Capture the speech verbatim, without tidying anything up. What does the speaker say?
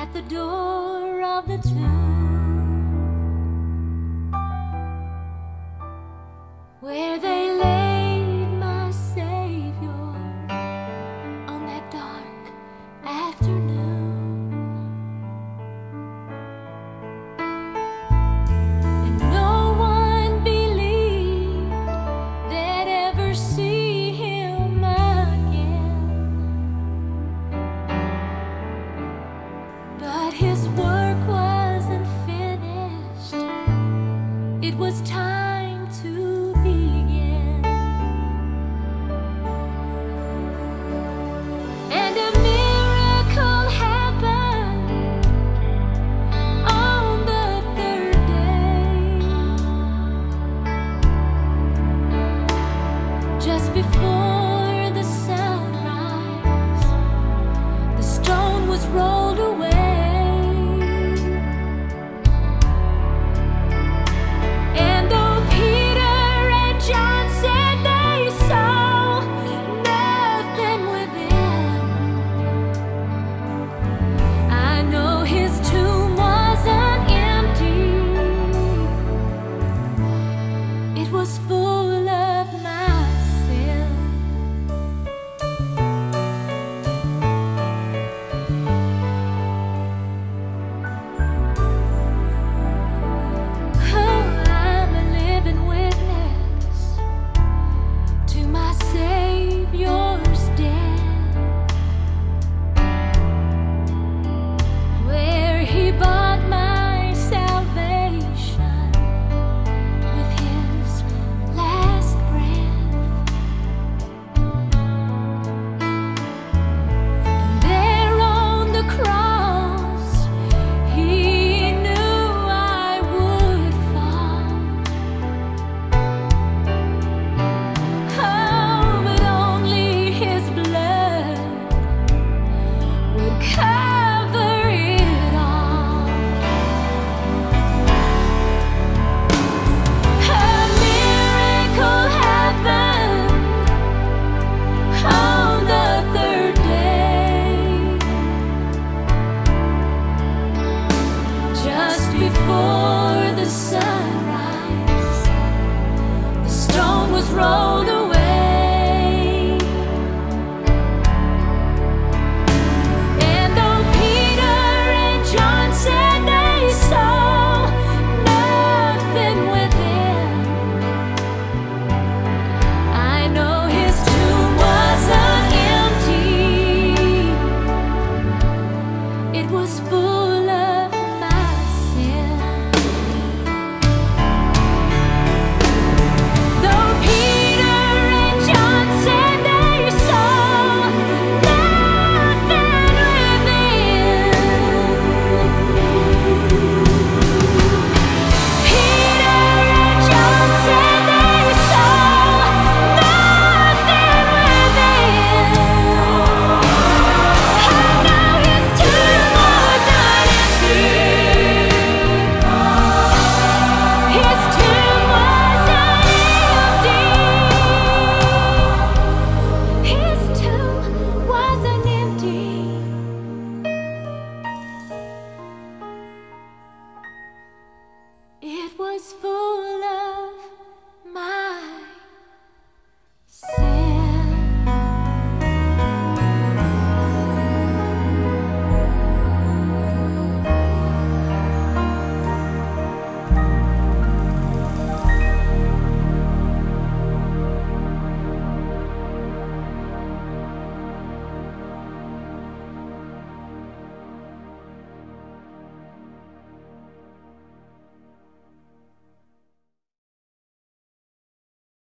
at the door of the tomb, where they laid my Savior on that dark afternoon. And no one believed they'd ever see him again, but his work wasn't finished. It was time to begin. And a miracle happened on the third day, just before the sunrise. The stone was rolled away. And though Peter and John said they saw nothing within, I know his tomb wasn't empty. It was full of my sin. Oh, I'm a living witness to my Savior's death, where he bought my salvation with his last breath. And there on the cross, he knew I would fall. Oh, but only his blood would cover it all. A miracle happened on the third day, just before the sunrise. The stone was rolled away.